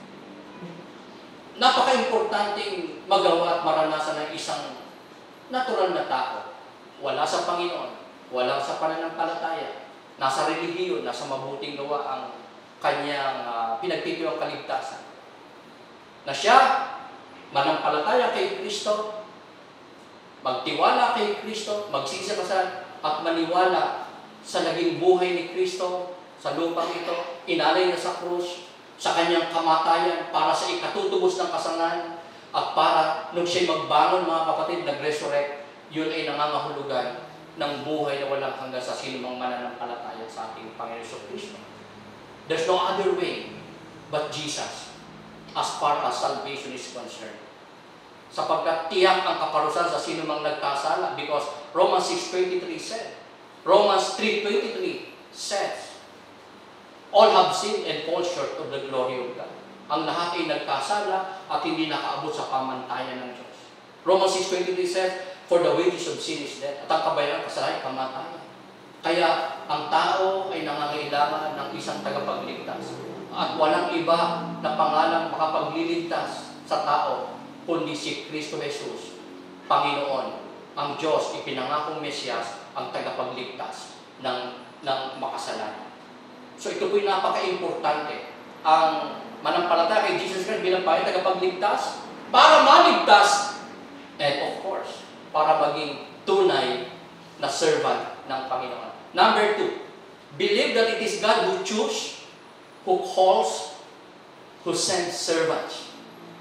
napaka-importanting magawa at maranasan ng isang natural na tao. Wala sa Panginoon, wala sa pananampalataya, nasa relihiyon, nasa mabuting gawa ang kanyang pinagtitiwang kaligtasan. Na siya, manampalataya kay Kristo, magtiwala kay Kristo, magsisikasan at maniwala sa naging buhay ni Kristo sa lupang ito, inalay na sa krus, sa kanyang kamatayan para sa ikatutubos ng kasalanan at para nung siya magbangon, mga kapatid, nag-resurrect, yun ay nangangahulugan ng buhay na walang hanggan sa sinumang mananampalataya sa ating Panginoon Kristo. There's no other way but Jesus as far as salvation is concerned. Sapagkat tiyak ang kaparusahan sa sinumang nagkasala because Romans 6:23 said, Romans 3:23 says, all have sinned and fall short of the glory of God. Ang lahat ay nagkasala at hindi nakaabot sa pamantayan ng Diyos. Romans 6:23 says, "For the wages of sin is death." At ang kabayaran ng kasalanan ay kamatayan. Kaya ang tao ay nangangailangan ng isang tagapagligtas. At walang iba na pangalang makapagliligtas sa tao kundi si Kristo Jesus, Panginoon, ang Diyos, ipinangakong Mesiyas, ang tagapagligtas ng makasalanan. So ito po'y napaka-importante. Ang manampalataya kay Jesus Christ bilang Panginoon tagapagligtas para maligtas, and of course, para maging tunay na servant ng Panginoon. Number 2, believe that it is God who chooses, who calls, who sends servants.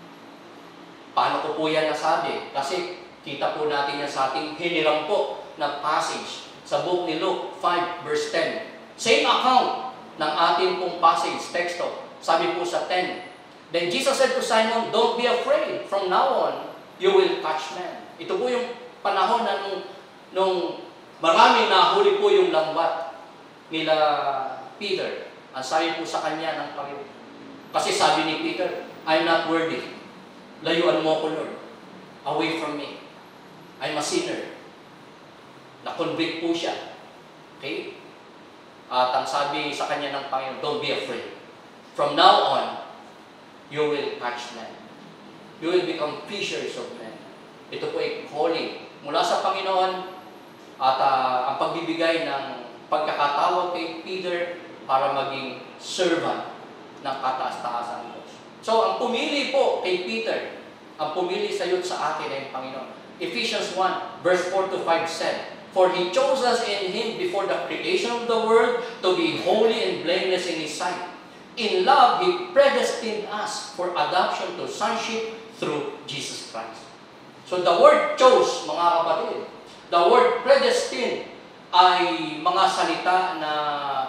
Paano ko po yan nasabi? Kasi kita po natin yan sa ating hiniram po na passage sa book ni Luke 5 verse 10. Same account ng ating pong passage, teksto. Sabi po sa 10, "Then Jesus said to Simon, don't be afraid. From now on, you will catch men." Ito po yung panahon na nung maraming nahuli po yung lambat nila Peter. Ang sabi po sa kanya ng Panginoon. Kasi sabi ni Peter, "I'm not worthy. Layuan mo ko, Lord. Away from me. I'm a sinner." Na-convict po siya. Okay? At ang sabi sa kanya ng Panginoon, "Don't be afraid. From now on, you will catch men. You will become fishers of men." Ito po ay calling mula sa Panginoon at ang pagbibigay ng pagkakatawag kay Peter para maging servant ng kataas-taasan Diyos. So, ang pumili po kay Peter, ang pumili sa iyo at sa akin ay ang Panginoon. Ephesians 1, verse 4-5 said, "For He chose us in Him before the creation of the world to be holy and blameless in His sight. In love, He predestined us for adoption to sonship through Jesus Christ." So the word chose, mga kapatid, the word predestined ay mga salita na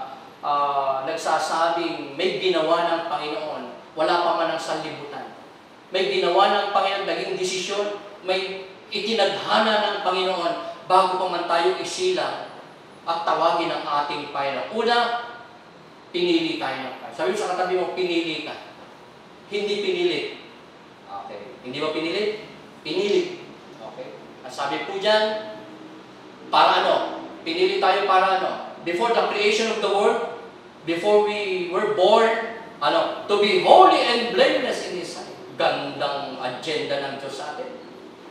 nagsasabing may ginawa ng Panginoon, wala pa man ang sanlibutan. May ginawa ng Panginoon, naging desisyon, may itinadhana ng Panginoon bago pa man tayo isilang at tawagin ang ating Panginoon. Una, pinili tayo ng Panginoon. Sabi mo sa katabi mo, pinili ka. Hindi pinili. Okay. Hindi ba pinili? Pinili. Okay. Ang sabi po dyan, para ano? Pinili tayo para ano? Before the creation of the world, before we were born, to be holy and blameless in His sight. Gandang agenda ng Diyos sa atin.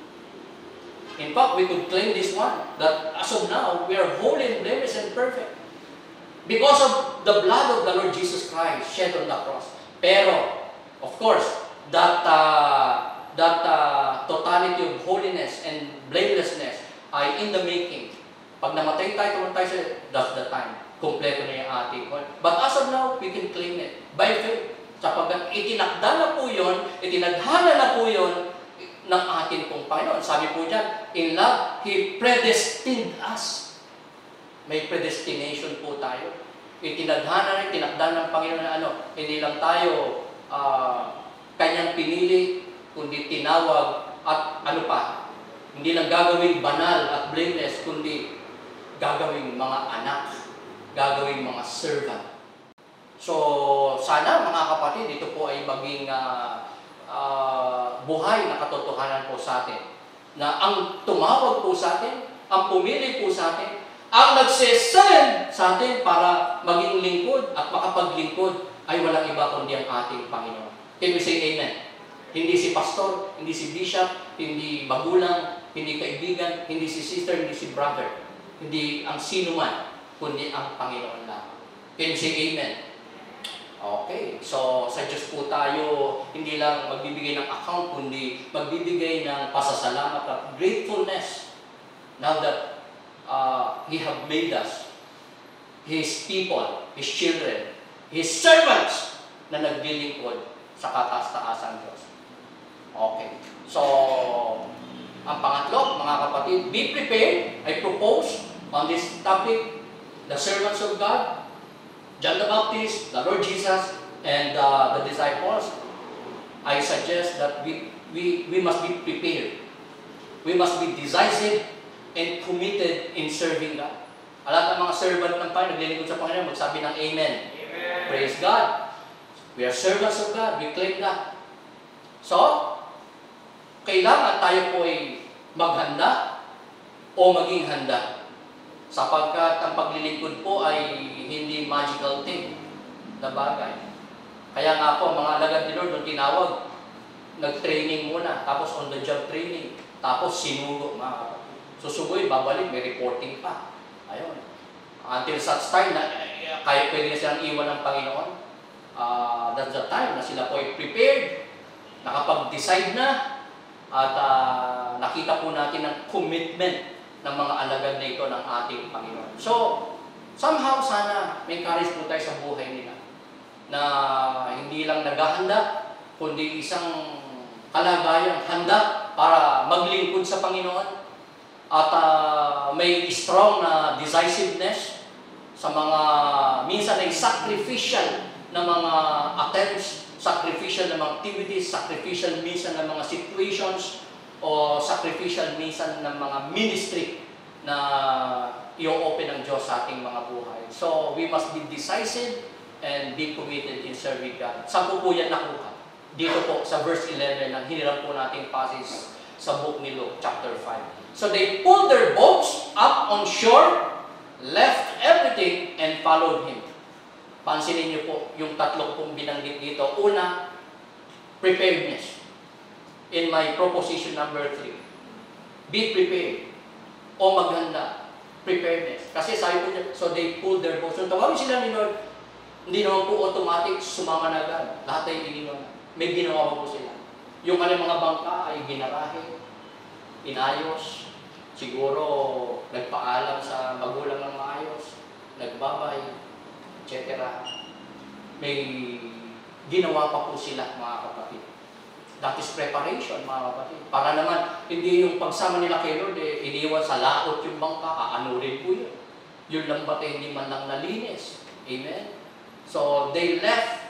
In fact, we could claim this one, that as of now, we are holy and blameless and perfect. Because of the blood of the Lord Jesus Christ shed on the cross. Pero, of course, that totality of holiness and blamelessness ay in the making. Pag namatay tayo, that's the time. Kompleto na yung ating call. But as of now, we can claim it by faith. Sapagkat itinakda na po yun, itinadhana na po yun ng ating pong Panginoon. Sabi po dyan, in love, He predestined us. May predestination po tayo. Itinadhana rin, tinakda ng Panginoon na hindi lang tayo Kanyang pinili, kundi tinawag at hindi lang gagawing banal at blameless, kundi gagawing mga anak, gagawing mga servant. So, sana mga kapatid, ito po ay maging buhay na katotohanan po sa atin. Na ang tumawag po sa atin, ang pumili po sa atin, ang nagsesend sa atin para maging lingkod at makapaglingkod ay walang iba kundi ang ating Panginoon. Can we say amen? Hindi si pastor, hindi si bishop, hindi magulang, hindi kaibigan, hindi si sister, hindi si brother. Hindi ang sino man, kundi ang Panginoon lang. Can we say amen? Okay, so sa Diyos po tayo hindi lang magbibigay ng account, kundi magbibigay ng pasasalamat at gratefulness now that He have made us His people, His children, His servants na naglilingkod sa kataas-taasan Diyos. Okay, so ang pangatlo, mga kapatid, be prepared. I propose on this topic, the servants of God, John the Baptist, the Lord Jesus, and the disciples. I suggest that we must be prepared. We must be decisive and committed in serving God. Lahat ng mga servant ng Panginoon, naglilingkod sa Panginoon, magsabi ng Amen. Amen. Praise God. We are servants of God. We claim that. So, kailangan tayo po ay maghanda o maging handa. Sapagkat ang paglilingkod po ay hindi magical thing na bagay. Kaya nga po, mga alagad ni Lord, nung tinawag, nag-training muna, tapos on-the-job training, tapos sinugo, mga kapatid. Susugoy, babalik, may reporting pa. Ayun. Until such time na kaya pwede na silang iwan ng Panginoon. That's the time na sila po ay prepared, nakapag-decide na, at nakita po natin ang commitment ng mga alagad na ito ng ating Panginoon. So, somehow sana may courage po tayo sa buhay nila na hindi lang naghahanda, kundi isang kalagayang handa para maglingkod sa Panginoon at may strong na decisiveness sa mga minsan ay sacrificial na mga attempts, sacrificial na mga activities, sacrificial minsan na mga situations, o sacrificial minsan ng mga ministry na i-open ng Diyos sa ating mga buhay. So, we must be decisive and be committed in serving God. Saan po yan nakuha? Dito po sa verse 11 ng hiniram po nating passage sa book ni Luke, chapter 5. So, they pulled their boats up on shore, left everything, and followed Him. Pansinin niyo po yung tatlong pong binanggit dito. Una, preparedness. In my proposition number 3, be prepared o maghanda. Preparedness. Kasi sabi po niya, so they pulled their boats. So tawagin sila ni Lord, hindi naman po automatic sumama na agad. Lahat ay iniwan. May ginawa po sila. Yung kanilang mga bangka ay ginarahe, inayos, siguro nagpaalam sa magulang ng maayos, nagbabay, etc. May ginawa pa po sila, mga kapatid. That is preparation, mga kapatid. Para naman, hindi yung pagsama nila kay Lord, iniwan sa laot yung bangka, aanurin po yun. Yung lambat ay hindi man lang nalinis. Amen? So, they left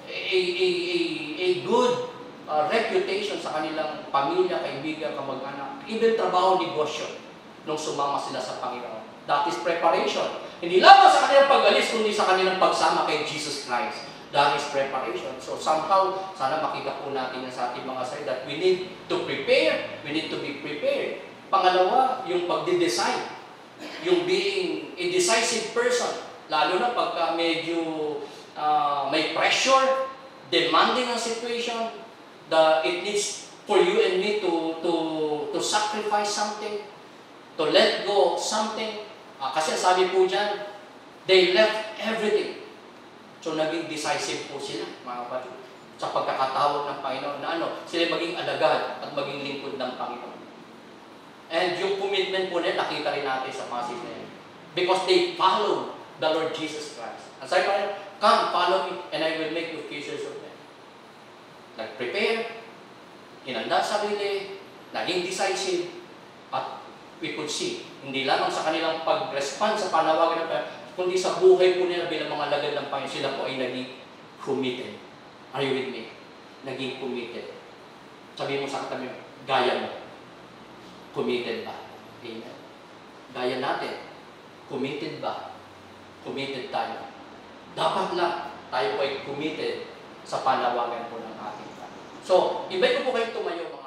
a good reputation sa kanilang pamilya, kaibigan, kamag-anak. Even trabaho, negosyo, nung sumama sila sa Panginoon. That is preparation. Hindi lamang sa kanilang pag-alis, kundi sa kanilang pagsama kay Jesus Christ. That is preparation. So somehow, sana makita po natin yan sa ating mga side that we need to prepare, we need to be prepared. Pangalawa, yung pagde-decide, yung being a decisive person, lalo na pagka medyo may pressure, demanding ang situation, it needs for you and me to sacrifice something, to let go something. Kasi sabi po dyan, they left everything. So, naging decisive po sila, mga kapatid, sa pagkakatawag ng Panginoon na sila maging alagad at maging lingkod ng Panginoon. And yung commitment po nila, nakita rin natin sa passage na yun. Because they followed the Lord Jesus Christ. Ang sabi pa rin, come, follow me, and I will make you fishers of men. Nag-prepare, hinanda sarili, naging decisive, at we could see, hindi lamang sa kanilang pag-respond sa panawagan ng Panginoon, kundi sa buhay po nila bilang mga alagad ng Panginoon, sila po ay naging committed. Are you with me? Naging committed. Sabi mo sa katabi, gaya mo. Committed ba? Amen. Gaya natin. Committed ba? Committed tayo. Dapat lang tayo po ay committed sa panawagan po ng ating Panginoon. So, invite ko po kayong tumayo.